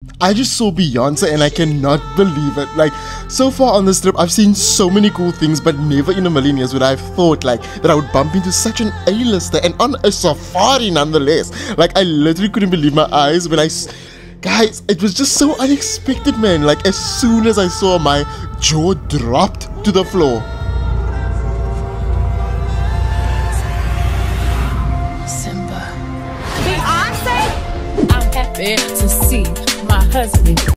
I just saw Beyonce and I cannot believe it. Like, so far on this trip, I've seen so many cool things, but never in a million years would I have thought, like, that I would bump into such an A-lister and on a safari nonetheless. Like, I literally couldn't believe my eyes when guys, it was just so unexpected, man. Like, as soon as I saw, my jaw dropped to the floor. Simba. Beyonce? I'm happy to see my husband.